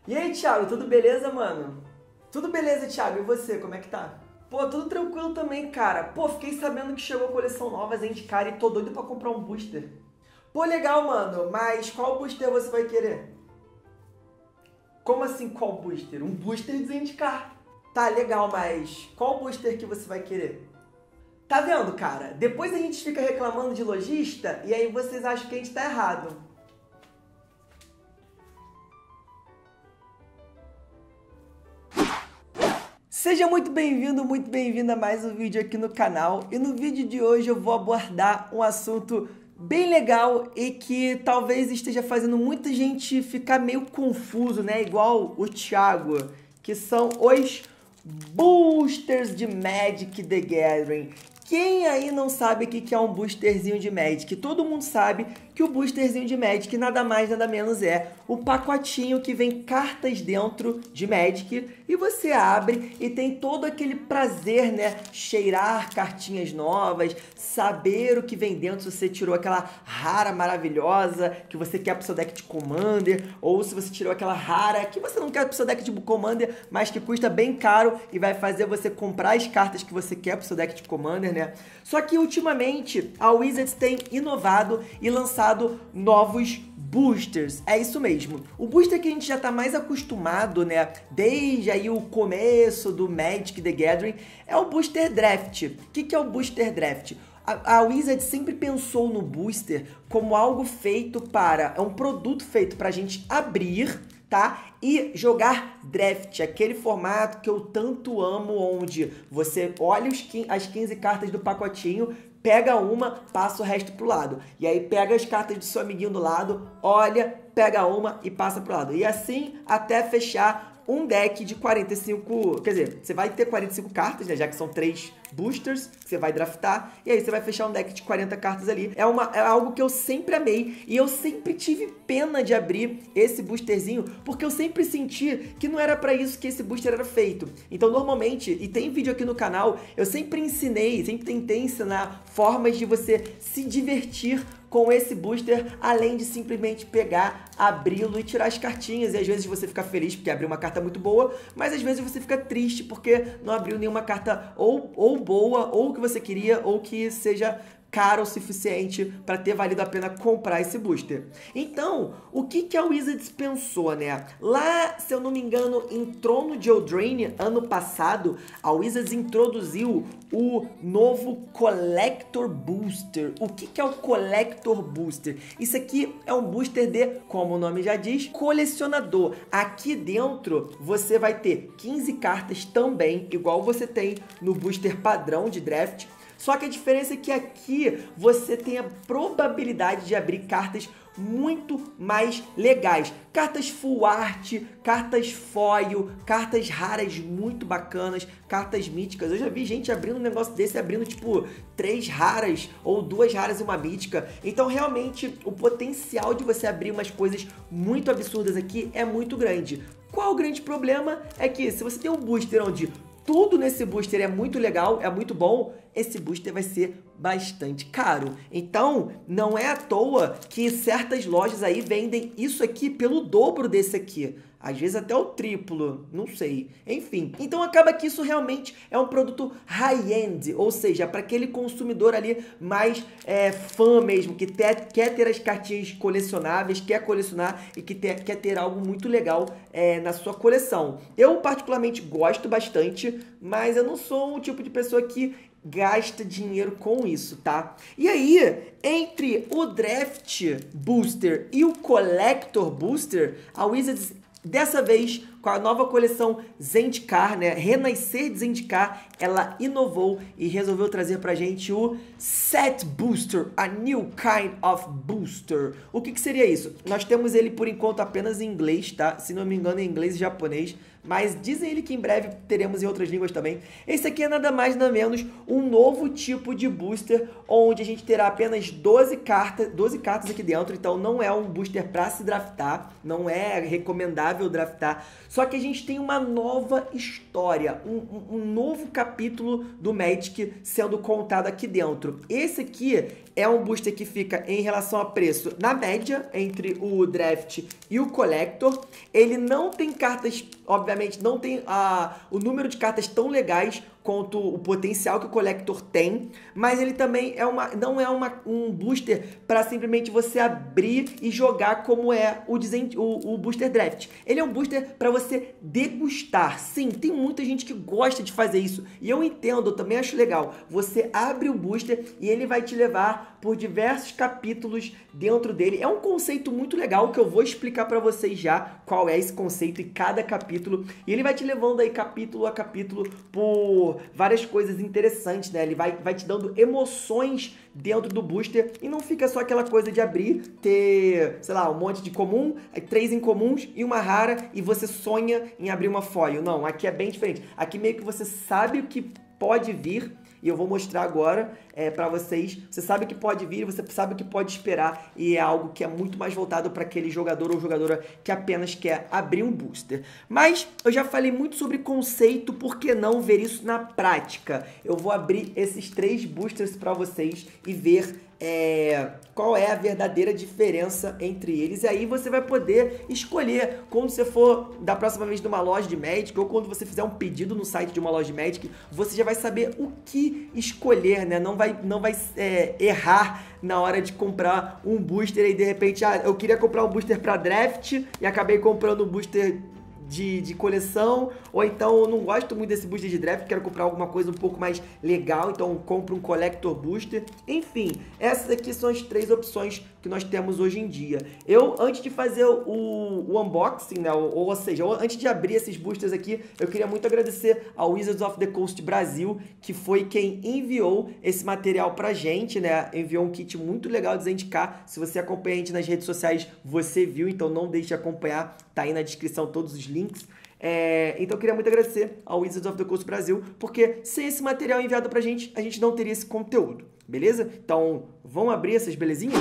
E aí, Thiago, tudo beleza, mano? Tudo beleza, Thiago, e você, como é que tá? Pô, tudo tranquilo também, cara. Pô, fiquei sabendo que chegou a coleção nova, Zendikar, e tô doido pra comprar um booster. Pô, legal, mano, mas qual booster você vai querer? Como assim, qual booster? Um booster de Zendikar. Tá, legal, mas qual booster que você vai querer? Tá vendo, cara? Depois a gente fica reclamando de lojista e aí vocês acham que a gente tá errado. Seja muito bem-vindo, muito bem-vinda a mais um vídeo aqui no canal. E no vídeo de hoje eu vou abordar um assunto bem legal e que talvez esteja fazendo muita gente ficar meio confuso, né? Igual o Thiago, que são os boosters de Magic the Gathering. Quem aí não sabe o que é um boosterzinho de Magic? Todo mundo sabe que o boosterzinho de Magic nada mais nada menos é o pacotinho que vem cartas dentro de Magic e você abre e tem todo aquele prazer, né? Cheirar cartinhas novas, saber o que vem dentro, se você tirou aquela rara maravilhosa que você quer pro seu deck de Commander, ou se você tirou aquela rara que você não quer pro seu deck de Commander, mas que custa bem caro e vai fazer você comprar as cartas que você quer pro seu deck de Commander, né? Só que ultimamente a Wizards tem inovado e lançado novos boosters, é isso mesmo. O booster que a gente já tá mais acostumado, né, desde aí o começo do Magic the Gathering, é o Booster Draft. O que é o Booster Draft? A Wizards sempre pensou no booster como algo feito para, é um produto feito pra gente abrir, tá? E jogar draft, aquele formato que eu tanto amo, onde você olha as 15 cartas do pacotinho, pega uma, passa o resto pro lado. E aí pega as cartas do seu amiguinho do lado, olha, pega uma e passa pro lado. E assim até fechar um deck de 45, quer dizer, você vai ter 45 cartas, né, já que são 3 boosters que você vai draftar, e aí você vai fechar um deck de 40 cartas ali. É algo que eu sempre amei, e eu sempre tive pena de abrir esse boosterzinho, porque eu sempre senti que não era pra isso que esse booster era feito. Então, normalmente, e tem vídeo aqui no canal, eu sempre tentei ensinar formas de você se divertir com esse booster, além de simplesmente pegar, abri-lo e tirar as cartinhas. E às vezes você fica feliz porque abriu uma carta muito boa, mas às vezes você fica triste porque não abriu nenhuma carta ou boa, ou que você queria, ou que seja caro o suficiente para ter valido a pena comprar esse booster. Então, o que a Wizards pensou, né? Lá, se eu não me engano, em Trono de Eldraine, ano passado, a Wizards introduziu o novo Collector Booster. O que é o Collector Booster? Isso aqui é um booster de, como o nome já diz, colecionador. Aqui dentro você vai ter 15 cartas também, igual você tem no booster padrão de draft. Só que a diferença é que aqui você tem a probabilidade de abrir cartas muito mais legais. Cartas full art, cartas foil, cartas raras muito bacanas, cartas míticas. Eu já vi gente abrindo um negócio desse, abrindo tipo 3 raras ou 2 raras e uma mítica. Então realmente o potencial de você abrir umas coisas muito absurdas aqui é muito grande. Qual o grande problema? É que se você tem um booster onde tudo nesse booster é muito legal, é muito bom, esse booster vai ser bastante caro. Então, não é à toa que certas lojas aí vendem isso aqui pelo dobro desse aqui. Às vezes até o triplo, não sei. Enfim, então acaba que isso realmente é um produto high-end, ou seja, para aquele consumidor ali mais fã mesmo, que quer ter as cartinhas colecionáveis, quer colecionar e que quer ter algo muito legal na sua coleção. Eu particularmente gosto bastante, mas eu não sou um tipo de pessoa que gasta dinheiro com isso, tá? E aí, entre o Draft Booster e o Collector Booster, a Wizards, dessa vez, com a nova coleção Zendikar, né? Renascer de Zendikar, ela inovou e resolveu trazer pra gente o Set Booster, a New Kind of Booster. O que seria isso? Nós temos ele, por enquanto, apenas em inglês, tá? Se não me engano, em inglês e japonês. Mas dizem ele que em breve teremos em outras línguas também. Esse aqui é nada mais nada menos um novo tipo de booster, onde a gente terá apenas 12 cartas aqui dentro. Então não é um booster para se draftar, não é recomendável draftar. Só que a gente tem uma nova história, um novo capítulo do Magic sendo contado aqui dentro. Esse aqui é um booster que fica em relação a preço na média entre o Draft e o Collector. Ele não tem cartas, obviamente, não tem o número de cartas tão legais quanto o potencial que o Collector tem, mas ele também não é um booster para simplesmente você abrir e jogar como é o Booster Draft. Ele é um booster para você degustar. Sim, tem muita gente que gosta de fazer isso, e eu entendo, eu também acho legal. Você abre o booster e ele vai te levar por diversos capítulos dentro dele. É um conceito muito legal que eu vou explicar para vocês já qual é esse conceito em cada capítulo, e ele vai te levando aí capítulo a capítulo por várias coisas interessantes, né? Ele vai te dando emoções dentro do booster e não fica só aquela coisa de abrir, ter, sei lá, um monte de comum, 3 incomuns e uma rara e você sonha em abrir uma foil. Não, aqui é bem diferente. Aqui meio que você sabe o que pode vir, e eu vou mostrar agora para vocês. Você sabe o que pode vir, você sabe o que pode esperar, e é algo que é muito mais voltado para aquele jogador ou jogadora que apenas quer abrir um booster. Mas eu já falei muito sobre conceito, por que não ver isso na prática? Eu vou abrir esses 3 boosters para vocês e ver qual é a verdadeira diferença entre eles, e aí você vai poder escolher quando você for da próxima vez numa loja de Magic, ou quando você fizer um pedido no site de uma loja de Magic, você já vai saber o que escolher, né? Não vai errar na hora de comprar um booster e de repente, eu queria comprar um booster para draft e acabei comprando um booster de coleção, ou então eu não gosto muito desse booster de draft, quero comprar alguma coisa um pouco mais legal, então compro um Collector Booster. Enfim, essas aqui são as 3 opções que nós temos hoje em dia. Eu, antes de fazer o unboxing, né, ou seja, antes de abrir esses boosters aqui, eu queria muito agradecer ao Wizards of the Coast Brasil, que foi quem enviou esse material pra gente, né, enviou um kit muito legal de Zendikar. Se você acompanha a gente nas redes sociais, você viu, então não deixe de acompanhar, tá aí na descrição todos os links. Então eu queria muito agradecer ao Wizards of the Coast Brasil, porque sem esse material enviado pra gente, a gente não teria esse conteúdo, beleza? Então, vamos abrir essas belezinhas?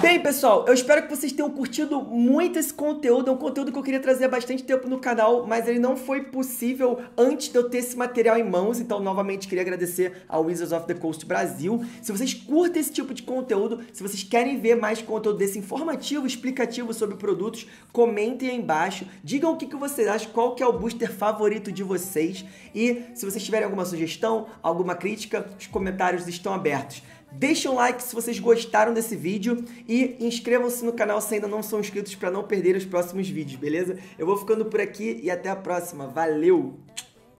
Bem, pessoal, eu espero que vocês tenham curtido muito esse conteúdo. É um conteúdo que eu queria trazer há bastante tempo no canal, mas ele não foi possível antes de eu ter esse material em mãos. Então, novamente, queria agradecer ao Wizards of the Coast Brasil. Se vocês curtem esse tipo de conteúdo, se vocês querem ver mais conteúdo desse informativo, explicativo sobre produtos, comentem aí embaixo. Digam o que vocês acham, qual que é o booster favorito de vocês. E se vocês tiverem alguma sugestão, alguma crítica, os comentários estão abertos. Deixem um like se vocês gostaram desse vídeo e inscrevam-se no canal se ainda não são inscritos para não perder os próximos vídeos, beleza? Eu vou ficando por aqui e até a próxima. Valeu!